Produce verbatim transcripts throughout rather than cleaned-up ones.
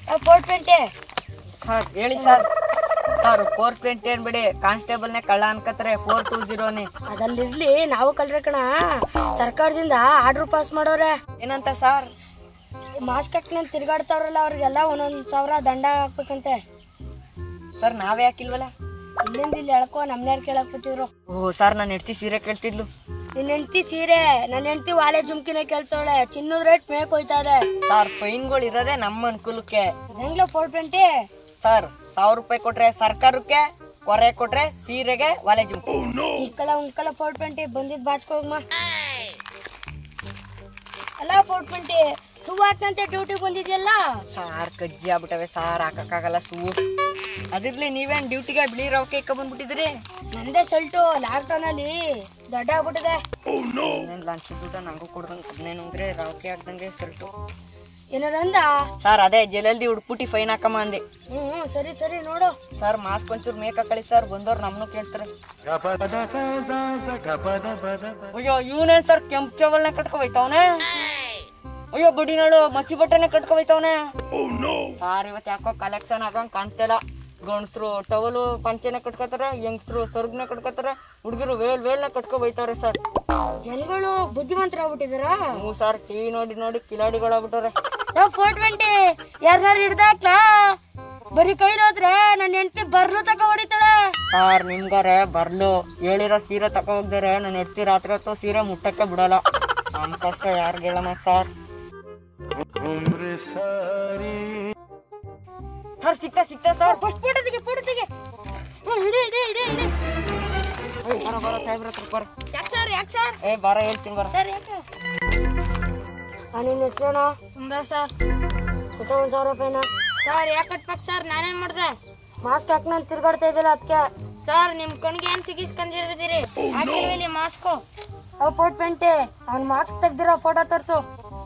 Four twenty sir ಹೇಳಿ ಸರ್. Sir four twenty ಏನ್ಬಿಡಿ, ಕಾನ್ಸ್ಟೇಬಲ್ನೇ ಕಳ್ಳ ಅನ್ಕತ್ತಾರೆ. ಫೋರ್ ಟೂ ಜೀರೋನೇ ಅದಲ್ಲಿರ್ಲಿ, ನಾವು ಕಳ್ರೆ ಕಣ. ಸರ್ಕಾರದಿಂದ ಆರ್ಡರ್ ಪಾಸ್ ಮಾಡೋರೆ. ಏನಂತ ಸರ್? ಮಾಸ್ಕ್ ಹಾಕ್ನಂತ ತಿರ್ಗಾಡ್ತಾವ್ರಲ್ಲ ಅವ್ರಿಗೆಲ್ಲ ಒಂದೊಂದ್ ಸಾವಿರ ದಂಡ ಹಾಕ್ಬೇಕಂತೆ. ಸರ್ ನಾವೇ ಹಾಕಿಲ್ವಲ್ಲ. ಇಲ್ಲಿಂದ ಇಲ್ಲಿ ಎಳ್ಕೊ ನಮ್ನ್ಯಾರು ಕೇಳಕ್ ಕೂತಿದ್ರು. ಓ ಸರ್, ನನ್ನ ಹೆಂಡತಿ ಸೀರೆ ಕೇಳ್ತಿದ್ಲು. ನಿನ್ನ ಹೆಂಡತಿ ಸೀರೆ, ನನ್ನ ಹೆಂಡತಿ ವಾಲೆ ಜುಮ್ಕಿನೇ ಕೇಳ್ತಾವಳೆ. ಚಿನ್ನದ ರೇಟ್ ಮೇಕ್ ಹೋಯ್ತಾ ಇದೆ. ಸರ್ ಫೈನ್ಗಳು ಇರೋದೇ ನಮ್ಮ ಅನುಕೂಲಕ್ಕೆ. ಹೆಂಗ್ಲ ಫೋರ್ ಟ್ವೆಂಟಿ ಸರ್ ಸಾವಿರ ರೂಪಾಯಿ ಕೊಟ್ರೆ ಸರ್ಕಾರಕ್ಕೆ, ಕೊರೆ ಕೊಟ್ರೆ ಸೀರೆಗೆ, ವಾಲೆ ಜುಮ್ಕಿ. ಉಂಕಲ ಉಂಕಲ ಫೋರ್ ಟ್ವೆಂಟಿ ಬಂದಿದ್ ಬಾಚ್ಕೋಗ್ಮ. ಅಲ್ಲ ಫೋರ್ ಟ್ವೆಂಟಿ ಶೂ ಹಾಕಂತೆ ಡ್ಯೂಟಿ ಬಂದಿದ್ಯಲ್ಲ. ಸಾರ್ ಕಜ್ಜಿ ಆಗ್ಬಿಟ್ಟವೆ ಸಾರ್, ಹಾಕಕ್ಕಾಗಲ್ಲ ಶೂ. ಅದಿರ್ಲಿ, ನೀವೇನ್ ಡ್ಯೂಟಿಗೆ ಬಿಳಿ ರವಕೆ ಇಕ್ಕ ಬಂದ್ಬಿಟ್ಟಿದ್ರಿ? ನಂದೇ ಸಲ್ಟು ಲಾಕ್ಡೌನ್ ಅಲ್ಲಿ ದೊಡ್ಡ ಆಗ್ಬಿಟ್ಟಿದೆ. ಲಂಚ್ ದುಡ್ಡ ನಂಗೂ ಕೊಡ್ದಂಗೆ ಹದಿನೈದು ಅಂದ್ರೆ ರವಕೆ ಆಗ್ದಂಗೆ ಸಲ್ಟು. ಏನಾರಂದ ಸರ್? ಅದೇ ಜಲ್ದಿ ಹುಡ್ಬಿಟ್ಟು ಫೈನ್ ಹಾಕಮ್ಮ ಅಂದೆ. ಹ್ಮ್ ಸರಿ ಸರಿ ನೋಡು. ಸರ್ ಮಾಸ್ಕ್ ಒಂಚೂರು ಮೇಕ್ ಹಾಕಳಿ ಸರ್, ಬಂದವ್ರು ನಮ್ಮನ್ನು ಕೇಳ್ತಾರೆ. ಅಯ್ಯೋ ಇವನೇನ್ ಸರ್ ಕೆಂಪ್ ಚವಲ್ನ ಕಟ್ಕೊ ಹೋಯ್ತವನೆ. ಅಯ್ಯೋ ಬಡಿನಾಳು ಮಸಿ ಬಟ್ಟೆನೆ ಕಟ್ಕೊ ಹೋಯ್ತವನೆ. ಸಾರ್ ಇವತ್ತು ಯಾಕೋ ಕಲೆಕ್ಷನ್ ಆಗಂಗ್ ಕಾಣ್ತಿಲ್ಲ. ಗಂಡಸ್ರು ಟವಲು ಪಂಚೆನೆ ಕಟ್ಕೋತಾರೆ, ಯಂಗ್ಸ್ರು ಸರ್ಗ್ನ ಕಟ್ಕೋತಾರೆ, ಹುಡುಗರು ವೇಲ್ ವೇಲ್ನ ಕಟ್ಕೊ ಹೋಯ್ತವ್ರೆ ಸರ್. ಜನಗಳು ಬುದ್ಧಿವಂತರಾಗ್ಬಿಟ್ಟಿದಾರ. ಹ್ಞೂ ಸರ್, ಟಿವಿ ನೋಡಿ ನೋಡಿ ಕಿಲಾಡಿಗಳಾಗ್ಬಿಟ್ಟವ್ರೆ. Four twenty ಯಾರನ್ನಾರು ಹಿಡ್ದಾಕ್ಲಾ? ಬರೀ ಕೈಲೋದ್ರೆ ನನ್ನ ಹೆಂಡತಿ ಬರ್ಲು ತಕ ಹೊಡಿತಾಳೆ. ಸರ್ ನಿಮ್ಗಾರೆ ಬರ್ಲು ಹೇಳಿರೋ ಸೀರೆ ತಕ ಹೋಗ್ದಾರೆ, ನನ್ನ ಹೆಂಡತಿ ರಾತ್ರಿ ಹೊತ್ತು ಸೀರೆ ಮುಟ್ಟಕ್ಕೆ ಬಿಡಲ್ಲ. ನಮ್ ಕಷ್ಟ ಯಾರು ಹೇಳಮ್ಮ ಸರ್. ಸರ್ ಸಿಕ್ತಾ ಸಿಕ್ತಾ ಸರ್. ಫಸ್ಟ್ ಫೋಟೋ ತೆಗೆ ಫೋಟೋ ತೆಗೆ. ಹಿಡಿ ಹಿಡಿ ಹಿಡಿ ಹಿಡಿ. ಬರ ಬರ ಸಾಹೇಬ್ರ ಹತ್ರ ಬರ. ಯಾಕೆ ಸರ್ ಯಾಕೆ ಸರ್? ಏ ಬರ ಹೇಳ್ತೀನಿ ಬರ. ಸರ್ ಯಾಕೆ? ನಿನ್ನ ಹೆಸರೇನು? ಸುಂದರ್ ಸರ್. ಕೊಟ್ಟ ಒಂದ್ ಸಾವಿರ ರೂಪಾಯಿನ. ಸರ್ ಯಾಕೆ ಕಟ್ಬೇಕು ಸರ್? ನಾನೇನ್ ಮಾಡ್ದೆ? ಮಾಸ್ಕ್ ಹಾಕ್ ನಾನು ತಿರ್ಗಾಡ್ತಾ ಇದ್ದಿಲ್ಲ ಅದಕ್ಕೆ. ಸರ್ ನಿಮ್ ಕಣ್ಗೆ ಏನ್ ಸಿಗಿಸ್ಕೊಂಡಿರಿದ್ದೀರಿ? ಹಾಕಿಲ್ವೇಲಿ ಮಾಸ್ಕು? ಅವ್ ಫೋರ್ ಟ್ವೆಂಟಿ ಅವ್ನ್ ಮಾಸ್ಕ್ ತೆಗ್ದಿರೋ ಫೋಟೋ ತೋರ್ಸು.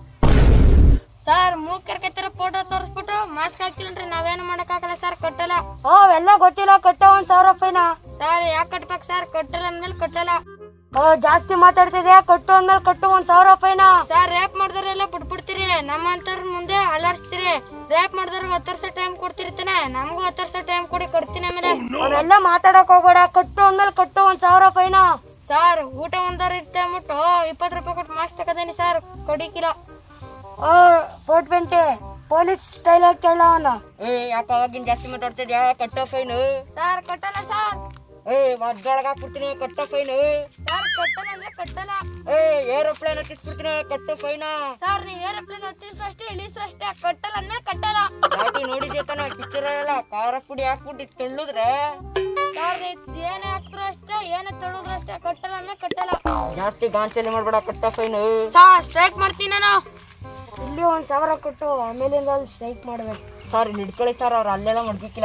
ಸರ್ ಮೂಗ್ ಕೆರ್ಕತ್ತರ ಫೋಟೋ ತೋರಿಸ್ಬಿಟ್ಟು ಮಾಸ್ಕ್ ಹಾಕಿಲ್ಲ ನಾವೇನು ಮಾಡಕ್ ಆಗಲ್ಲ ಸರ್, ಕಟ್ಟಲ್ಲ. ಅವೆಲ್ಲ ಗೊತ್ತಿಲ್ಲ, ಕಟ್ಟ ಒಂದ್ ಸಾವಿರ ರೂಪಾಯಿನ. ಸರ್ ಯಾಕೆ ಕಟ್ಬೇಕು ಸರ್? ಕಟ್ಟಲ್ಲ ಅಂದ್ಮೇಲೆ ಕಟ್ಟಲ್ಲ. ಓ ಜಾಸ್ತಿ ಮಾತಾಡ್ತಿದ್ಯಾ, ಕಟ್ಟು ಅಂದ್ಮೇಲೆ ಕಟ್ಟು ಒಂದ್ ಸಾವಿರ ರೂಪಾಯಿನ. ಸರ್ ರ್ಯಾಪ್ ಮಾಡಿದ್ರೆಲ್ಲ ಬಿಟ್ಬಿಡ್ತೀರಿ, ನಮ್ಮಂತವ್ರ ಮುಂದೆ ಅಲ್ಲಾಡ್ಸ್ತೀರಿ. ರ್ಯಾಪ್ ಮಾಡಿದವ್ರಿಗೆ ಹತ್ತು ವರ್ಷ ಟೈಮ್ ಕೊಡ್ತಿರ್ತಾನೆ, ನಮಗೂ ಹತ್ತು ವರ್ಷ ಟೈಮ್ ಕೊಡಿ ಕೊಡ್ತೀನಿ. ಆಮೇಲೆ ಅವೆಲ್ಲ ಮಾತಾಡಕ್ ಹೋಗ್ಬೇಡ, ಕಟ್ಟು ಅಂದ್ಮೇಲೆ ಕಟ್ಟು ಒಂದ್ ಸಾವಿರ ರೂಪಾಯಿನ. ಸರ್ ಊಟ ಒಂದವ್ರು ಇರ್ತೆ ಅಂದ್ಬಿಟ್ಟು ಇಪ್ಪತ್ತು ರೂಪಾಯಿ ಕೊಟ್ಟು ಮಾಸ್ಕ್ ತಗೋದೇನಿ ಸರ್, ಕೊಡಿಕಿಲ್ಲ. ಓ ಫೋರ್ ಟ್ವೆಂಟಿ ಪೊಲೀಸ್ ಸ್ಟೈಲ್ ಆಗಿ ಕೇಳ ಅವನು. ಏ ಯಾಕೆ ಅವಾಗಿನ ಜಾಸ್ತಿ ಮಾತಾಡ್ತಿದ್ಯಾ? ಕಟ್ಟೋ ಫೈನ್. ಸರ್ ಕಟ್ಟಲ್ಲ ಸರ್. ಏ ಒದ್ದೊಳಗ ಹಾಕ್ಬಿಡ್ತೀನಿ, ಕಟ್ಟೋ ಫೈನ್. ಸರ್ ಕಟ್ಟಲ್ಲ ಅಂದ್ರೆ ಕಟ್ಟಲ್ಲ. ಏ ಏರೋಪ್ಲೇನ್ ಹತ್ತಿಸ್ಬಿಡ್ತೀನಿ, ಕಟ್ಟೋ ಫೈನ. ಸರ್ ನೀವ್ ಏರೋಪ್ಲೇನ್ ಹತ್ತಿಸ್ರು ಅಷ್ಟೇ ಇಳಿಸ್ರು ಅಷ್ಟೇ, ಕಟ್ಟಲ್ಲ ಅಂದ್ರೆ ಕಟ್ಟಲ್ಲ. ಗಾಡಿ ನೋಡಿದ್ಯ ತಾನ ಪಿಕ್ಚರ್ ಎಲ್ಲ ಖಾರ ಪುಡಿ ಹಾಕ್ಬಿಟ್ಟು ತಳ್ಳುದ್ರೆ. ಸರ್ ಏನೇ ಹಾಕ್ರು ಅಷ್ಟೇ, ಏನೇ ತಳ್ಳುದ್ರು ಅಷ್ಟೇ, ಕಟ್ಟಲ್ಲ ಅಂದ್ರೆ ಕಟ್ಟಲ್ಲ. ಜಾಸ್ತಿ ಗಾಂಚಲಿ ಮಾಡ್ಬೇಡ, ಕಟ್ಟೋ ಫೈನ್. ಸರ್ ಸ್ಟ್ರೈಕ್ ಮಾಡ್ತೀನಿ ನಾನು. ಇಲ್ಲಿ ಒಂದ್ ಸಾವಿರ ಕೊಟ್ಟು ಆಮೇಲಿಂದ ಅಲ್ಲಿ ಸ್ಟ್ರೈಕ್ ಮಾಡ್ಬೇಕು. ಸರ್ ಇಲ್ಲಿ ಹಿಡ್ಕೊಳ್ಳಿ ಸರ್, ಅವ್ರು ಅಲ್ಲೆಲ್ಲ ಮಡ್ಗಿಕ್ಕಿಲ್ಲ.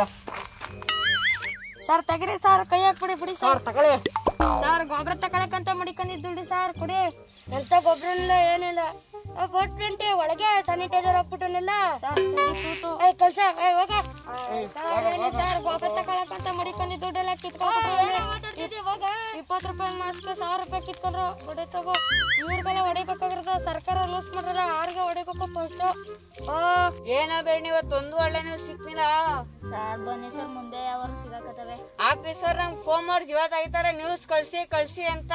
ಸರ್ ತೆಗಿರಿ ಸರ್, ಕೈ ಹಾಕ್ಬಿಡಿ ಬಿಡಿ ಸರ್ ತಗೊಳ್ಳಿ. ಸರ್ ಗೊಬ್ಬರ ತಗೊಳಕಂತ ಮಡಿಕೊಂಡಿದ್ದು ಸರ್, ಕುಡಿ. ಎಂತ ಗೊಬ್ಬರ ಇಲ್ಲ ಏನಿಲ್ಲ. ಫೋರ್ ಟ್ವೆಂಟಿ ಒಳಗೆ ಸ್ಯಾನಿಟೈಸರ್ ಹಾಕ್ಬಿಟ್ಟನೆಲ್ಲ ಕೆಲ್ಸ ಹೋಗ. ಸರ್ ಗೊಬ್ಬರ ತಗೊಳಕಂತ ಮಡಿಕೊಂಡಿದ್ದು ದುಡ್ಡೆಲ್ಲ ಕಿತ್ಕೊಂಡು ಇಪ್ಪತ್ತು ರೂಪಾಯಿ ಮಾಸ್ಕ್ ಸಾವಿರ ರೂಪಾಯಿ ಕಿತ್ಕೊಂಡ್ರು. ಹೊಡೆ ತಗೋ, ಇವ್ರಿಗೆಲ್ಲ ಹೊಡಿಬೇಕಾಗಿರೋದು ಸರ್ಕಾರ ಲೂಸ್ ಮಾಡ್ರಲ್ಲ, ಆರ್ಗೆ ಹೊಡಿಬೇಕು ಫಸ್ಟ್. ಏನ ಬೇಡ, ಇವತ್ತೊಂದು ಒಳ್ಳೆ ನೀವು ಸಿಕ್ಕಿಲ್ಲ ಸರ್. ಬನ್ನಿ ಸರ್, ಮುಂದೆ ಯಾವಾಗ ಸಿಗಾಕತ್ತವೆ. ಆಫೀಸರ್ ನಂಗೆ ಫೋನ್ ಮಾಡಿ ಜೀವ ತೆಗಿತಾರೆ, ನ್ಯೂಸ್ ಕಳ್ಸಿ ಕಳ್ಸಿ ಅಂತ.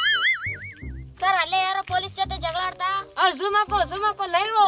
ಸರ್ ಅಲ್ಲೇ ಯಾರೋ ಪೊಲೀಸ್ ಜೊತೆ ಜಗಳ ಆಡ್ತಾ. ಜೂಮ್ ಹಾಕೋ ಜೂಮ್ ಹಾಕೋ ಲೈವ್.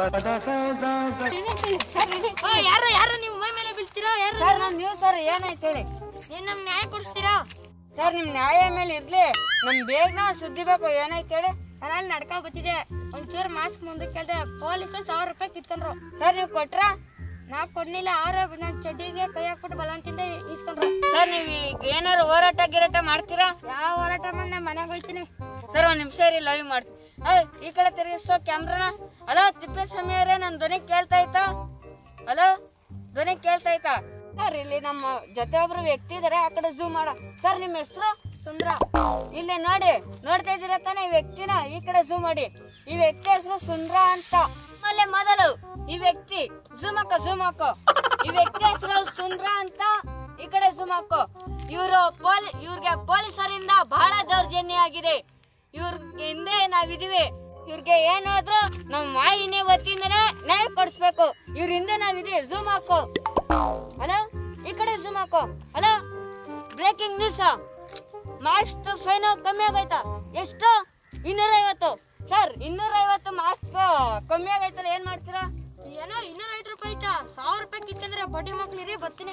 ಯಾರು ಯಾರು ನೀವು ಮೈ ಮೇಲೆ ಬೀಳ್ತೀರಾ? ಯಾರು ಸರ್ ನಮ್ ನ್ಯೂಸ್ ಸರ್ ಏನಾಯ್ತು ಹೇಳಿ. ನೀವ್ ನಮ್ ನ್ಯಾಯ ಕೊಡಿಸ್ತೀರಾ? ಸರ್ ನಿಮ್ ನ್ಯಾಯ ಮೇಲೆ ಇರ್ಲಿ, ನಮ್ ಬೇಗನ ಸುದ್ದಿ ಬೇಕು, ಏನಾಯ್ತು ಹೇಳಿ. ನಾನು ನಡ್ಕೊ ಬತ್ತಿದೆ, ಒಂಚೂರು ಮಾಸ್ಕ್ ಮುಂದಕ್ಕೆ ಕೇಳ್ದೆ, ಪೊಲೀಸ್ ಸಾವಿರ ರೂಪಾಯಿ ಕಿತ್ಕೊಂಡ್ರು. ಸರ್ ನೀವು ಕೊಟ್ರ? ನಾ ಕೊಡ್ಲಿಲ್ಲ, ಅವ್ರ ನನ್ ಚಡ್ಡಿಗೆ ಕೈ ಹಾಕ್ಬಿಟ್ಟು ಬಲವಂತಿಂದ ಇಸ್ಕೊಂಡ್ರು. ಸರ್ ನೀವ್ ಈಗ ಏನಾರು ಹೋರಾಟ ಗಿರಾಟ ಮಾಡ್ತೀರಾ? ಯಾವ ಹೋರಾಟ ಮಾಡಿ ನಾ ಮನೆಗೆ ಹೋಗ್ತೀನಿ. ಸರ್ ಒಂದ್ ನಿಮಿಷ ರೀ, ಲೈವ್ ಮಾಡ್ತೀನಿ. ಈ ಕಡೆ ತಿರುಗಿಸೋ ಕ್ಯಾಮ್ರಾನ. ಹಲೋ ತಿಪ್ಪೇಸ್ವಾಮಿ ಅವರೇ, ನನ್ ಧ್ವನಿ ಕೇಳ್ತಾ ಐತಾ? ಹಲೋ ಧ್ವನಿ ಕೇಳ್ತಾ ಐತಾ? ಸರ್ ಇಲ್ಲಿ ನಮ್ಮ ಜೊತೆ ಒಬ್ರು ವ್ಯಕ್ತಿ ಇದಾರೆ, ಆ ಕಡೆ ಝೂಮ್ ಮಾಡ. ಸರ್ ನಿಮ್ಮ ಹೆಸರು? ಸುಂದ್ರ. ಇಲ್ಲಿ ನೋಡಿ, ನೋಡ್ತಾ ಇದ್ದೀರಾ ತಾನೆ ಈ ವ್ಯಕ್ತಿನ? ಈ ಕಡೆ ಝೂಮ್ ಮಾಡಿ. ಈ ವ್ಯಕ್ತಿ ಹೆಸರು ಸುಂದ್ರ ಅಂತ. ಆಮೇಲೆ ಮೊದಲು ಈ ವ್ಯಕ್ತಿ ಝೂಮ್ ಹಾಕೋ ಝೂಮ್ ಹಾಕೋ ಈ ವ್ಯಕ್ತಿ ಹೆಸರು ಸುಂದ್ರ ಅಂತ. ಈ ಕಡೆ ಝೂಮ್ ಹಾಕೋ. ಇವರು ಪೊಲೀ ಇವ್ರಿಗೆ ಪೊಲೀಸರಿಂದ ಬಹಳ ದೌರ್ಜನ್ಯ ಆಗಿದೆ. ಇವ್ರ ಹಿಂದೆ ನಾವಿದೀವಿ. ಇವ್ರಿಗೆ ಏನಾದ್ರು ನಮ್ ಮಾಯಿನೇ ವತಿಯಿಂದನೇ ನ್ಯಾಯ ಕೊಡಿಸ್ಬೇಕು. ಇವ್ರ ಹಿಂದೆ ನಾವಿದೆ. ಝೂಮ್ ಹಾಕೋ. ಹಲೋ, ಈ ಕಡೆ ಝೂಮ್ ಹಾಕೋ. Hello, breaking news. Marks fine ಕಮ್ಮಿ ಆಗೈತಾ? ಎಷ್ಟು? ಇನ್ನೂರ ಐವತ್ತು. ಸರ್, ಇನ್ನೂರ ಐವತ್ತು ಮಾರ್ಕ್ಸ್ ಕಮ್ಮಿ ಆಗೈತಲ್ಲ, ಏನ್ ಮಾಡ್ತೀರಾ? ಏನೋ ಇನ್ನೂರ ಐವತ್ತು ರೂಪಾಯಿ ಐತಾ? ಸಾವಿರ ರೂಪಾಯಿ ಕಿತ್ತಂದ್ರೆ ಬಡ್ಡಿ ಮಕ್ಳಿರಿ ಬರ್ತೀನಿ.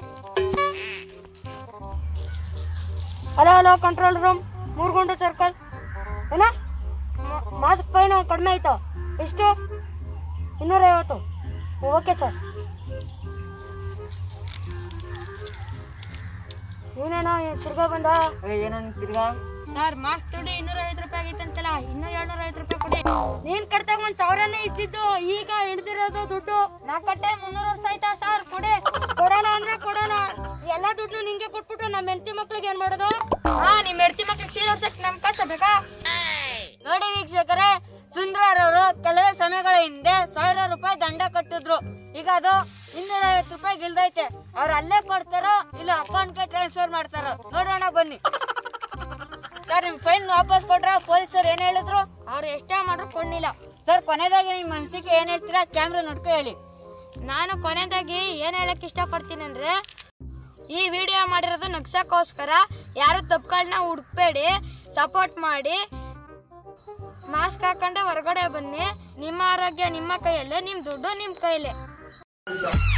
ಹಲೋ ಹಲೋ, ಕಂಟ್ರೋಲ್ ರೂಮ್, ಮೂರು ಗುಂಟೆ ಸರ್ಕಲ್. ಏನ ಮಾಸ್ಕ್ ಫೈನ್ ಕಡಿಮೆ ಆಯ್ತು? ಎಷ್ಟು? ಇನ್ನೂರ ಐವತ್ತು. Okay sir. ಇವನೇನೋ ತಿರ್ಗಾ ಬಂದ. ಏನೋ ತಿರ್ಗಾ ಸರ್, ಮಾಸ್ಕ್ ದುಡ್ಡು ಇನ್ನೂರ ಐವತ್ತು ರೂಪಾಯಿ ಆಗಿತ್ತಂತಲ್ಲ, ಇನ್ನೂ ಏಳ್ನೂರ ಐವತ್ತು ರೂಪಾಯಿ ಕೊಡಿ. ನೀನ್ ಕಟ್ಟಾಗ ಒಂದ್ ಸಾವಿರನೇ ಇದ್ದಿದ್ದು, ಈಗ ಇಳ್ದಿರೋದು ದುಡ್ಡು. ನಾ ಕಟ್ಟೆ ಮುನ್ನೂರು ವರ್ಷ ಆಯ್ತಾ ಸರ್? ಕೊಡಿ. ಕೊಡಲ್ಲ ಅಂದ್ರೆ ಕೊಡಲ್ಲ. ಎಲ್ಲಾ ದುಡ್ಡು ನಿಂಗೆ ಕೊಟ್ಬಿಟ್ಟು ನಮ್ಮ ಹೆಂಡತಿ ಮಕ್ಳಿಗೆ ಏನ್ ಮಾಡೋದು? ಹಾ, ನಿಮ್ ಹೆಂಡತಿ ಮಕ್ಳಿಗೆ ಸೀರೆ ಹೊರ್ಸಕ್ ನಮ್ ಕಳ್ಸಬೇಕಾ? ನೋಡಿ ವೀಕ್ಷಕರೇ, ಸುಂದರರವರು ಕೆಲವೇ ಸಮಯಗಳ ಹಿಂದೆ ಸಾವಿರ ರೂಪಾಯಿ ದಂಡ ಕಟ್ಟಿದ್ರು. ಈಗ ಅದು ಇನ್ನೂರ ಐವತ್ತು ರೂಪಾಯಿ ಗಿಲ್ದೈತೆ. ಅವ್ರು ಅಲ್ಲೇ ಕೊಡ್ತಾರೋ ಇಲ್ಲ ಅಕೌಂಟ್ಗೆ ಟ್ರಾನ್ಸ್ಫರ್ ಮಾಡ್ತಾರೋ ನೋಡೋಣ ಬನ್ನಿ. ಸರ್, ನಿಮ್ ಫೈನ್ ವಾಪಸ್ ಕೊಟ್ರ? ಪೊಲೀಸರು ಏನ್ ಹೇಳಿದ್ರು? ಅವ್ರು ಎಷ್ಟೇ ಮಾಡ್ರು ಕೊಡ್ಲಿಲ್ಲ. ಸರ್, ಕೊನೆದಾಗಿ ನಿಮ್ ಮನ್ಸಿಗೆ ಏನ್ ಹೇಳ್ತೀರಾ? ಕ್ಯಾಮ್ರಾ ನೋಡ್ಕೊ ಹೇಳಿ. ನಾನು ಕೊನೆದಾಗಿ ಏನ್ ಹೇಳಕ್ ಇಷ್ಟಪಡ್ತೀನಿ ಅಂದ್ರೆ, ಈ ವಿಡಿಯೋ ಮಾಡಿರೋದು ನಗ್ಸಕ್ಕೋಸ್ಕರ. ಯಾರು ತಪ್ಪುಗಳನ್ನ ಹುಡುಕ್ಬೇಡಿ, ಸಪೋರ್ಟ್ ಮಾಡಿ. ಮಾಸ್ಕ್ ಹಾಕೊಂಡೆ ಹೊರಗಡೆ ಬನ್ನಿ. ನಿಮ್ಮ ಆರೋಗ್ಯ ನಿಮ್ಮ ಕೈಯಲ್ಲೇ, ನಿಮ್ ದುಡ್ಡು ನಿಮ್ ಕೈಯಲ್ಲೇ.